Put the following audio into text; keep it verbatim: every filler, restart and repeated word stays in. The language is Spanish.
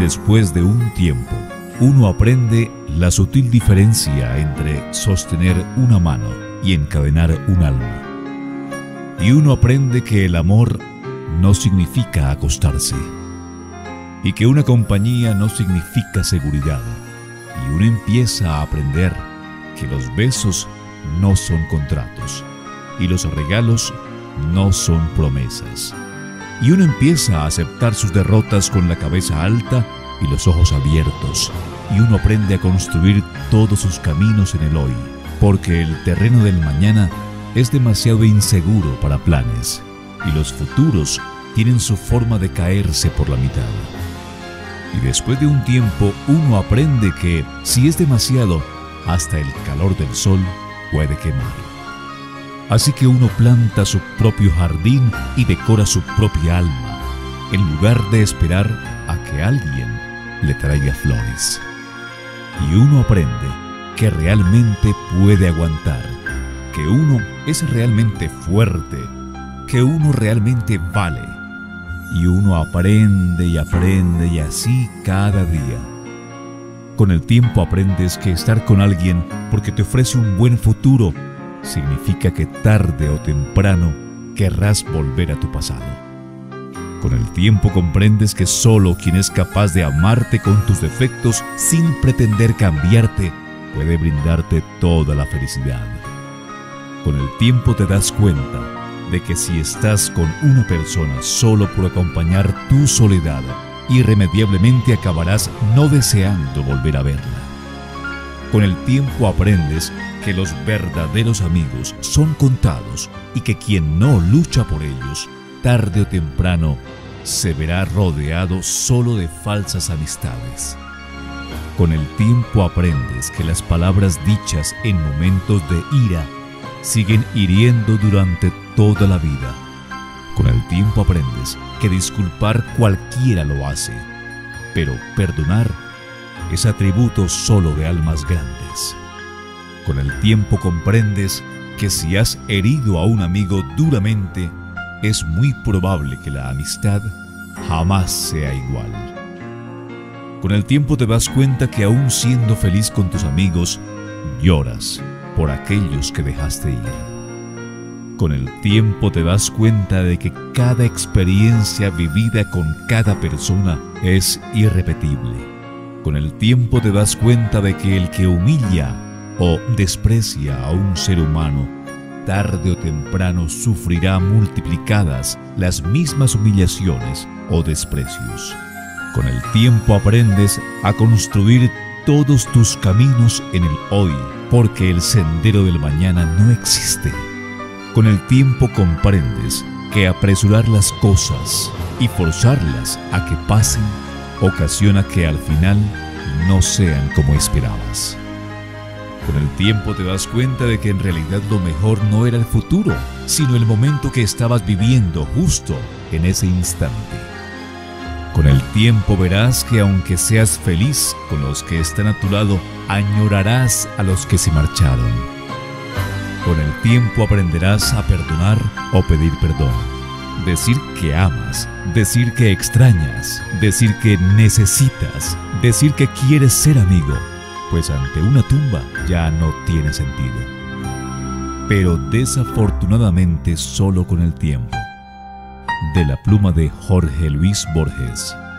después de un tiempo, uno aprende la sutil diferencia entre sostener una mano y encadenar un alma. Y uno aprende que el amor no significa acostarse, y que una compañía no significa seguridad. Y uno empieza a aprender que los besos no son contratos, y los regalos no son promesas. Y uno empieza a aceptar sus derrotas con la cabeza alta y los ojos abiertos, y uno aprende a construir todos sus caminos en el hoy, porque el terreno del mañana es demasiado inseguro para planes, y los futuros tienen su forma de caerse por la mitad. Y después de un tiempo uno aprende que, si es demasiado, hasta el calor del sol puede quemar. Así que uno planta su propio jardín y decora su propia alma, en lugar de esperar a que alguien le traiga flores. Y uno aprende que realmente puede aguantar, que uno es realmente fuerte, que uno realmente vale. Y uno aprende y aprende y así cada día. Con el tiempo aprendes que estar con alguien porque te ofrece un buen futuro significa que tarde o temprano querrás volver a tu pasado. Con el tiempo comprendes que solo quien es capaz de amarte con tus defectos sin pretender cambiarte puede brindarte toda la felicidad. Con el tiempo te das cuenta de que si estás con una persona solo por acompañar tu soledad, irremediablemente acabarás no deseando volver a verla. Con el tiempo aprendes que los verdaderos amigos son contados y que quien no lucha por ellos, tarde o temprano, se verá rodeado solo de falsas amistades. Con el tiempo aprendes que las palabras dichas en momentos de ira siguen hiriendo durante toda la vida. Con el tiempo aprendes que disculpar cualquiera lo hace, pero perdonar es atributo solo de almas grandes. Con el tiempo comprendes que si has herido a un amigo duramente, es muy probable que la amistad jamás sea igual. Con el tiempo te das cuenta que aún siendo feliz con tus amigos, lloras por aquellos que dejaste ir. Con el tiempo te das cuenta de que cada experiencia vivida con cada persona es irrepetible. Con el tiempo te das cuenta de que el que humilla o desprecia a un ser humano, tarde o temprano sufrirá multiplicadas las mismas humillaciones o desprecios. Con el tiempo aprendes a construir todos tus caminos en el hoy, porque el sendero del mañana no existe. Con el tiempo comprendes que apresurar las cosas y forzarlas a que pasen ocasiona que al final no sean como esperabas. Con el tiempo te das cuenta de que en realidad lo mejor no era el futuro, sino el momento que estabas viviendo justo en ese instante. Con el tiempo verás que aunque seas feliz con los que están a tu lado, añorarás a los que se marcharon. Con el tiempo aprenderás a perdonar o pedir perdón, decir que amas, decir que extrañas, decir que necesitas, decir que quieres ser amigo, pues ante una tumba ya no tiene sentido. Pero desafortunadamente solo con el tiempo. De la pluma de Jorge Luis Borges.